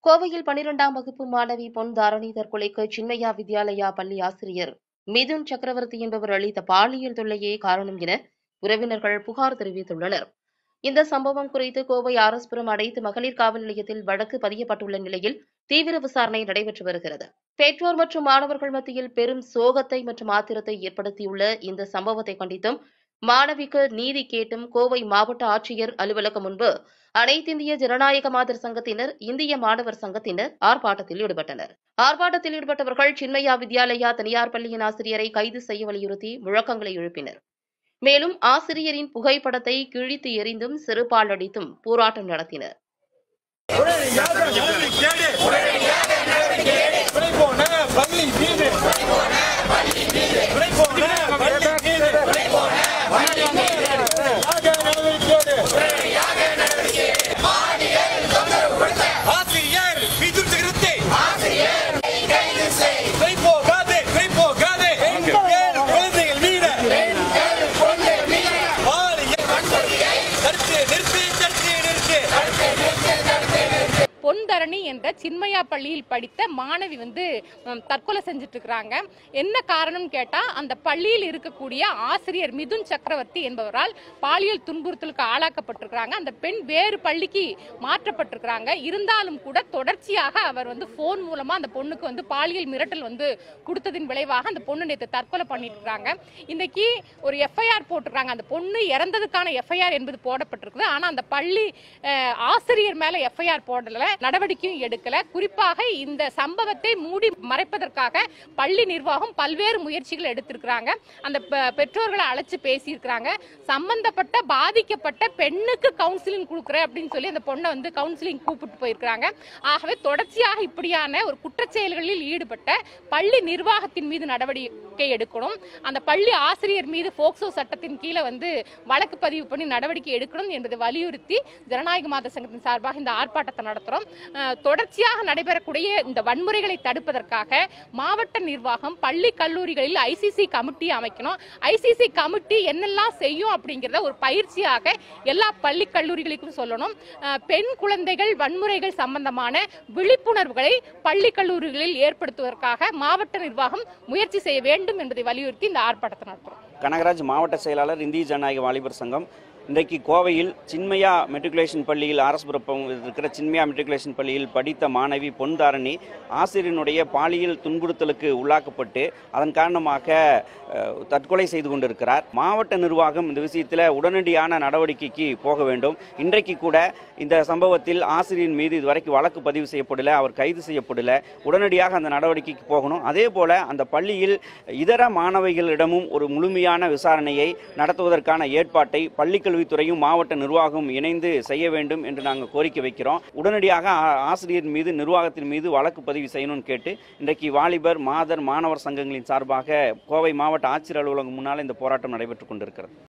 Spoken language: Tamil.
கோவையில் 12ஆம் வகுப்பு மாணவி பொன் தாரணி தற்கொலைக்கு சின்மயா வித்யாலயா பள்ளி ஆசிரியர் மிதுன் சக்கரவர்த்தி என்பவர் அளித்த பாலியல் தொல்லையே காரணம் என உறவினர்கள் புகார் தெரிவித்துள்ளனர். இந்த சம்பவம் குறித்து கோவை ஆர்எஸ்புரம் அனைத்து மகளிர் காவல் நிலையத்தில் வழக்கு பதியப்பட்டுள்ள நிலையில் தீவிர விசாரணை நடைபெற்று வருகிறது. பெற்றோர் மற்றும் மாணவர்கள் மத்தியில் பெரும் சோகத்தை மற்றும் ஆத்திரத்தை ஏற்படுத்தியுள்ள இந்த சம்பவத்தை கண்டித்தும் மாணவிக்கு நீதி கேட்டும் கோவை மாவட்ட ஆட்சியர் அலுவலகம் முன்பு அனைத்திந்திய ஜனநாயக மாதர் சங்கத்தினர், இந்திய மாணவர் சங்கத்தினர் ஆர்ப்பாட்டத்தில் ஈடுபட்டனர். ஆர்ப்பாட்டத்தில் ஈடுபட்டவர்கள் சின்மயா வித்யாலயா தனியார் பள்ளியின் ஆசிரியரை கைது செய்ய வலியுறுத்தி முழக்கங்களை எழுப்பினர். மேலும் ஆசிரியரின் புகைப்படத்தை கிழித்து எறிந்தும் செருப்பால் அடித்தும் போராட்டம் நடத்தினர். பொன்தரணி என்ற சின்மயா பள்ளியில் படித்த மாணவி தற்கொலை செஞ்சுட்டு இருக்காங்க. என்ன காரணம் கேட்டா, அந்த பள்ளியில் இருக்கக்கூடிய ஆசிரியர் மிதுன் சக்கரவர்த்தி என்பவரால் பாலியல் துன்புறுத்தலுக்கு ஆளாக்கப்பட்டிருக்கிறாங்க. அந்த பெண் வேறு பள்ளிக்கு மாற்றப்பட்டிருக்கிறாங்க. இருந்தாலும் கூட தொடர்ச்சியாக அவர் போன் மூலமா அந்த பொண்ணுக்கு பாலியல் மிரட்டல் கொடுத்ததின் விளைவாக அந்த பொண்ணு நேற்று தற்கொலை பண்ணிட்டு இருக்காங்க. இன்னைக்கு ஒரு எஃப்ஐஆர் போட்டிருக்காங்க. அந்த பொண்ணு இறந்ததுக்கான எஃப்ஐஆர் என்பது போடப்பட்டிருக்குது. ஆனா அந்த பள்ளி ஆசிரியர் மேல எஃப்ஐஆர் போடல, நடவடிக்கையும் எடுக்கல. குறிப்பாக இந்த சம்பவத்தை மூடி மறைப்பதற்காக பள்ளி நிர்வாகம் பல்வேறு முயற்சிகள் எடுத்திருக்கிறாங்க. அந்த பெற்றோர்களை அழைச்சு பேசியிருக்கிறாங்க. சம்பந்தப்பட்ட பாதிக்கப்பட்ட பெண்ணுக்கு கவுன்சிலிங் கொடுக்குறேன் அப்படின்னு சொல்லி அந்த பொண்ணை கவுன்சிலிங் கூப்பிட்டு போயிருக்கிறாங்க. ஆகவே தொடர்ச்சியாக இப்படியான ஒரு குற்றச்செயல்களில் ஈடுபட்ட பள்ளி நிர்வாகத்தின் மீது நடவடிக்கை எடுக்கணும். அந்த பள்ளி ஆசிரியர் மீது போக்சோ சட்டத்தின் கீழே வழக்கு பதிவு பண்ணி நடவடிக்கை எடுக்கணும் என்பதை வலியுறுத்தி ஜனநாயக மாதர் சங்கத்தின் சார்பாக இந்த ஆர்ப்பாட்டத்தை நடத்துறோம். தொடர்ச்சியாக நடைபெறக்கூடிய இந்த வன்முறைகளை தடுப்பதற்காக மாவட்ட நிர்வாகம் பள்ளி கல்லூரிகளில் ஐசிசி கமிட்டி அமைக்கணும். ஐசிசி கமிட்டி என்னெல்லாம் செய்யும் அப்படிங்கிறத ஒரு பயிற்சியாக எல்லா பள்ளி கல்லூரிகளுக்கும் சொல்லணும். பெண் குழந்தைகள் வன்முறைகள் சம்பந்தமான விழிப்புணர்வுகளை பள்ளி கல்லூரிகளில் ஏற்படுத்துவதற்காக மாவட்ட நிர்வாகம் முயற்சி செய்ய வேண்டும் என்பதை வலியுறுத்தி இந்த ஆர்ப்பாட்டத்தை நடத்துறோம். கனகராஜ், மாவட்ட செயலாளர், இந்திய ஜனநாயக வாலிபர் சங்கம். இன்றைக்கு கோவையில் சின்மயா மெட்ரிகுலேஷன் பள்ளியில் ஆர்எஸ்புரம் இருக்கிற சின்மயா மெட்ரிகுலேஷன் பள்ளியில் படித்த மாணவி பொன் தாரணி ஆசிரியனுடைய பாலியல் துன்புறுத்தலுக்கு உள்ளாக்கப்பட்டு அதன் காரணமாக தற்கொலை செய்து கொண்டிருக்கிறார். மாவட்ட நிர்வாகம் இந்த விஷயத்தில் உடனடியான நடவடிக்கைக்கு போக வேண்டும். இன்றைக்கு கூட இந்த சம்பவத்தில் ஆசிரியர் மீது இதுவரைக்கும் வழக்கு பதிவு செய்யப்படல, அவர் கைது செய்யப்படல. உடனடியாக அந்த நடவடிக்கைக்கு போகணும். அதே போல அந்த பள்ளியில் இதர மாணவிகளிடமும் ஒரு முழுமையான விசாரணையை நடத்துவதற்கான ஏற்பாட்டை பள்ளிக்கல்வித்துறையும் மாவட்ட நிர்வாகம் இணைந்து செய்ய வேண்டும் என்று நாங்கள் கோரிக்கை வைக்கிறோம். உடனடியாக ஆசிரியர் மீது, நிர்வாகத்தின் மீது வழக்கு பதிவு செய்யணும்னு கேட்டு இன்றைக்கு வாலிபர், மாதர், மாணவர் சங்கங்களின் சார்பாக கோவை மாவட்ட ஆட்சியர் அலுவலகம் முன்னால் இந்த போராட்டம் நடைபெற்றுக் கொண்டிருக்கிறது.